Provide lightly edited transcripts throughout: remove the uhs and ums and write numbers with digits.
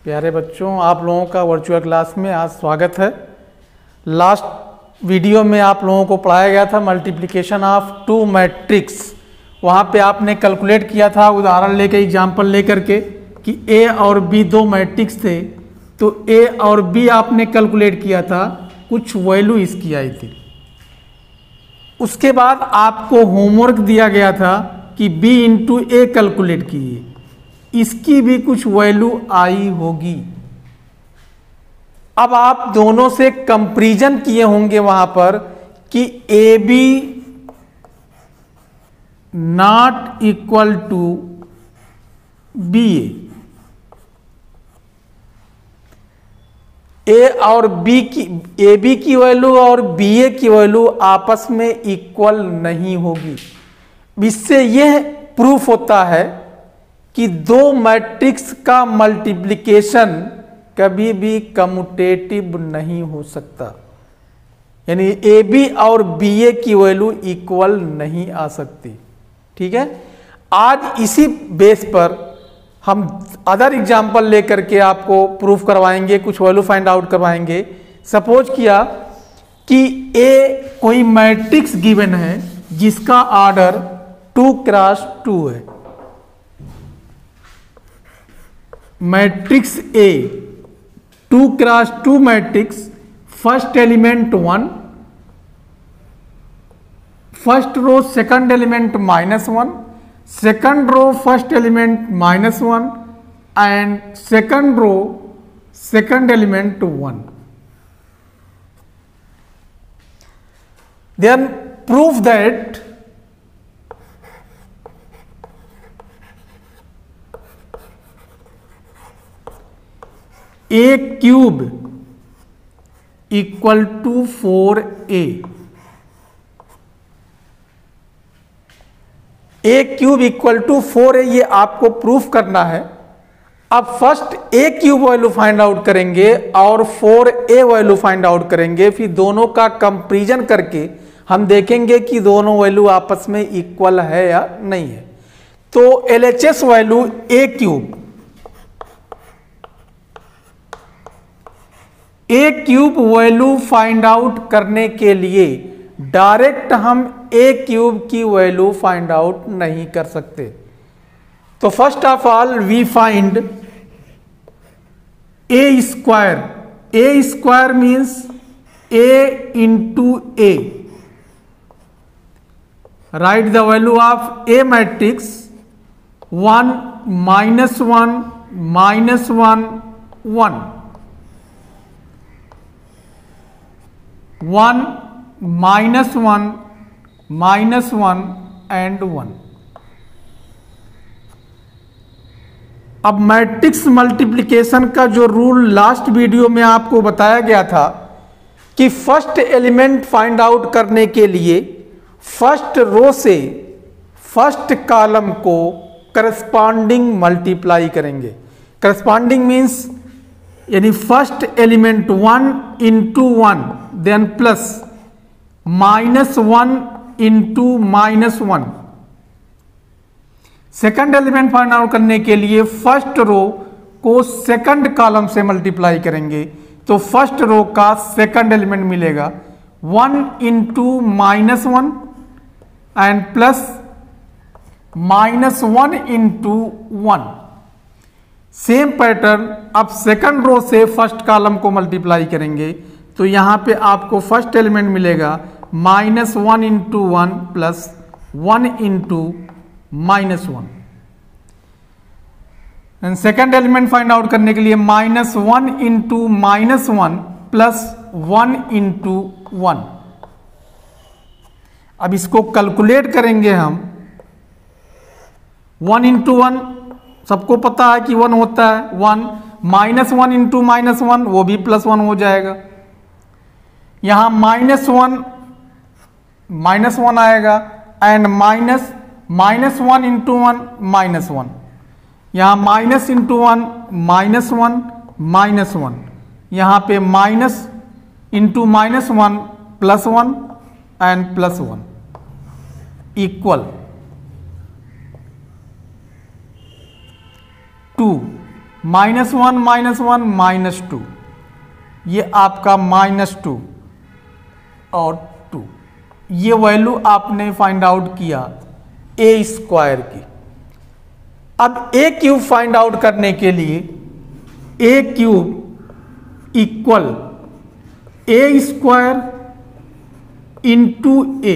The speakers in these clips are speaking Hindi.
प्यारे बच्चों, आप लोगों का वर्चुअल क्लास में आज स्वागत है। लास्ट वीडियो में आप लोगों को पढ़ाया गया था मल्टीप्लिकेशन ऑफ टू मैट्रिक्स। वहाँ पे आपने कैलकुलेट किया था उदाहरण लेकर, एग्जाम्पल लेकर के कि ए और बी दो मैट्रिक्स थे, तो ए और बी आपने कैलकुलेट किया था, कुछ वैल्यू इसकी आई थी। उसके बाद आपको होमवर्क दिया गया था कि b इंटू ए कैलकुलेट कीजिए, इसकी भी कुछ वैल्यू आई होगी। अब आप दोनों से कंपैरिजन किए होंगे वहां पर कि A B not equal to B A और बी की, ए बी की वैल्यू और बी ए की वैल्यू आपस में इक्वल नहीं होगी। इससे यह प्रूफ होता है कि दो मैट्रिक्स का मल्टीप्लिकेशन कभी भी कम्यूटेटिव नहीं हो सकता, यानी ए बी और बी ए की वैल्यू इक्वल नहीं आ सकती। ठीक है, आज इसी बेस पर हम अदर एग्जाम्पल लेकर के आपको प्रूफ करवाएंगे, कुछ वैल्यू फाइंड आउट करवाएंगे। सपोज किया कि ए कोई मैट्रिक्स गिवन है जिसका ऑर्डर 2 क्रॉस 2 है। Matrix A 2 cross 2 matrix, first element 1, first row second element -1, second row first element -1 and second row second element 1। Then proof that A cube equal to 4a। A cube equal to 4a, ये आपको प्रूफ करना है। अब first A cube value find out करेंगे और 4a वैल्यू फाइंड आउट करेंगे, फिर दोनों का कंपैरिजन करके हम देखेंगे कि दोनों वैल्यू आपस में इक्वल है या नहीं है। तो LHS value A cube, A cube value find out करने के लिए डायरेक्ट हम ए क्यूब की वैल्यू फाइंड आउट नहीं कर सकते। तो first of all we find A square. A square means A into A. Right the value of A matrix 1 -1 -1 1 1 -1 -1 and 1। अब मैट्रिक्स मल्टीप्लिकेशन का जो रूल लास्ट वीडियो में आपको बताया गया था कि फर्स्ट एलिमेंट फाइंड आउट करने के लिए फर्स्ट रो से फर्स्ट कॉलम को करस्पॉन्डिंग मल्टीप्लाई करेंगे। करस्पॉन्डिंग मीन्स यानी first element 1 into 1 then plus -1 into -1। Second element find out करने के लिए फर्स्ट रो को सेकंड कॉलम से मल्टीप्लाई करेंगे, तो फर्स्ट रो का सेकंड एलिमेंट मिलेगा 1 into -1 and plus -1 into 1। Same pattern अब सेकंड रो से फर्स्ट कॉलम को मल्टीप्लाई करेंगे, तो यहां पे आपको फर्स्ट एलिमेंट मिलेगा -1 into 1 plus 1 into -1। And second element find out करने के लिए -1 इंटू -1 प्लस 1 इंटू 1। अब इसको कैलकुलेट करेंगे हम। 1 इंटू 1 सबको पता है कि 1 होता है, 1 -1 इंटू -1 वो भी +1 हो जाएगा। यहां -1 आएगा एंड -1 इंटू 1 -1, यहां माइनस इंटू 1 -1, यहां पे माइनस इंटू -1 +1 एंड +1 इक्वल 2। -1 -2, ये आपका -2 और 2, ये वैल्यू आपने फाइंड आउट किया ए स्क्वायर की। अब ए क्यूब फाइंड आउट करने के लिए A cube equal A square into A,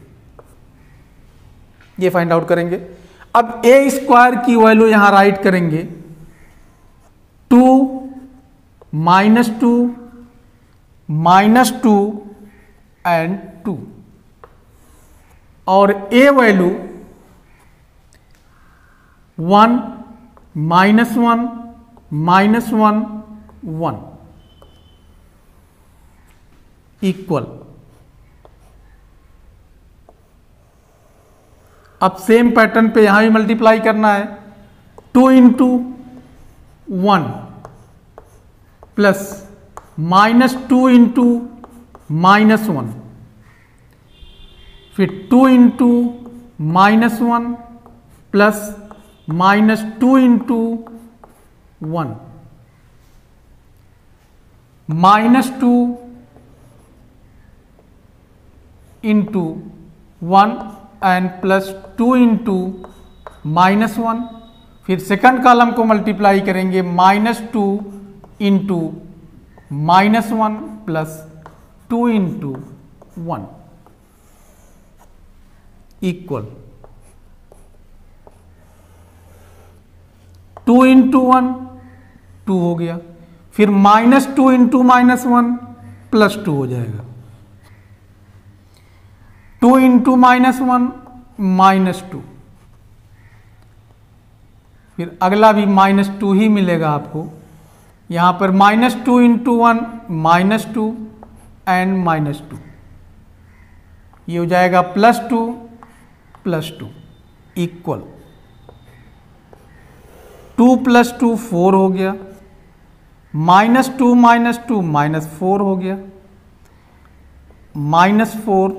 ये फाइंड आउट करेंगे। अब ए स्क्वायर की वैल्यू यहां राइट करेंगे 2 -2 -2 एंड 2, और ए वैल्यू 1 -1 -1 1 इक्वल। अब सेम पैटर्न पे यहां भी मल्टीप्लाई करना है, 2 × 1 प्लस -2 × -1, फिर 2 × -1 प्लस -2 × 1, -2 × 1 एंड प्लस 2 × -1, फिर सेकंड कॉलम को मल्टीप्लाई करेंगे, -2 × -1 प्लस 2 × 1 इक्वल 2 × 1 2 हो गया, फिर -2 × -1 प्लस 2 हो जाएगा, 2 × -1 -2, फिर अगला भी -2 ही मिलेगा आपको। यहां पर -2 × 1 -2 एंड -2, ये हो जाएगा +2 +2 इक्वल 2 + 2 4 हो गया, -2 -2 -4 हो गया, -4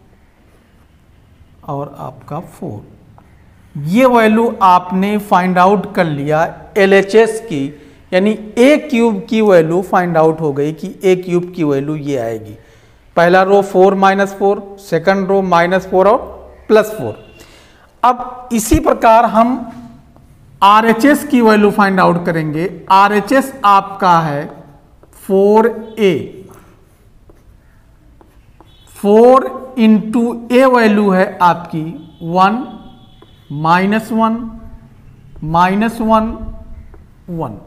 और आपका 4। ये वैल्यू आपने फाइंड आउट कर लिया LHS की, यानी ए क्यूब की वैल्यू फाइंड आउट हो गई कि ए क्यूब की वैल्यू ये आएगी। पहला रो 4 -4, सेकंड रो -4 और +4। अब इसी प्रकार हम RHS की वैल्यू फाइंड आउट करेंगे। RHS आपका है 4a, 4 × a वैल्यू है आपकी 1 -1 -1 1।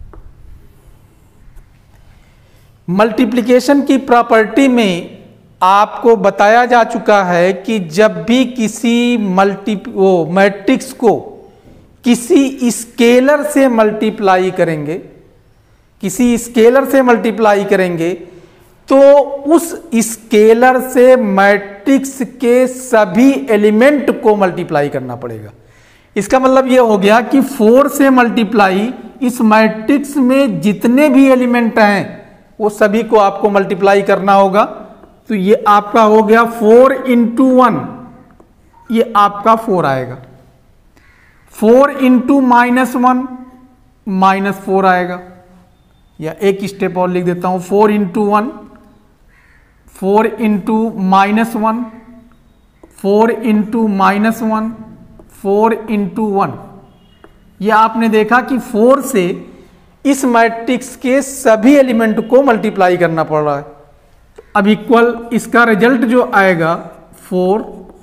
मल्टीप्लिकेशन की प्रॉपर्टी में आपको बताया जा चुका है कि जब भी किसी मैट्रिक्स को किसी स्केलर से मल्टीप्लाई करेंगे, किसी स्केलर से मल्टीप्लाई करेंगे तो उस स्केलर से मैट्रिक्स के सभी एलिमेंट को मल्टीप्लाई करना पड़ेगा। इसका मतलब यह हो गया कि 4 से मल्टीप्लाई इस मैट्रिक्स में जितने भी एलिमेंट हैं वो सभी को आपको मल्टीप्लाई करना होगा। तो ये आपका हो गया 4 × 1, ये आपका 4 आएगा। 4 × -1 -4 आएगा, या एक स्टेप और लिख देता हूं, 4 × 1 4 × -1 4 × -1 4 × 1। यह आपने देखा कि 4 से इस मैट्रिक्स के सभी एलिमेंट को मल्टीप्लाई करना पड़ रहा है। अब इक्वल इसका रिजल्ट जो आएगा 4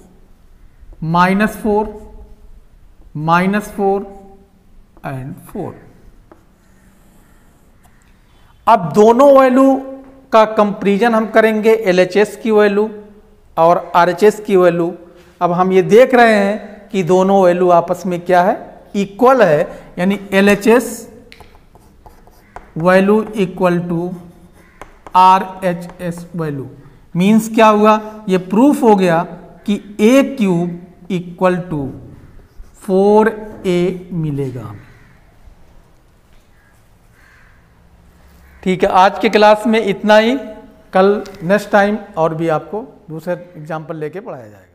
-4 -4 एंड 4। अब दोनों वैल्यू का कंपैरिजन हम करेंगे, LHS की वैल्यू और RHS की वैल्यू। अब हम ये देख रहे हैं कि दोनों वैल्यू आपस में क्या है, इक्वल है, यानी LHS value equal to RHS value. Means क्या हुआ, ये प्रूफ हो गया कि A³ इक्वल टू 4A मिलेगा हमें। ठीक है, आज के क्लास में इतना ही। कल नेक्स्ट टाइम और भी आपको दूसरे एग्जाम्पल लेके पढ़ाया जाएगा।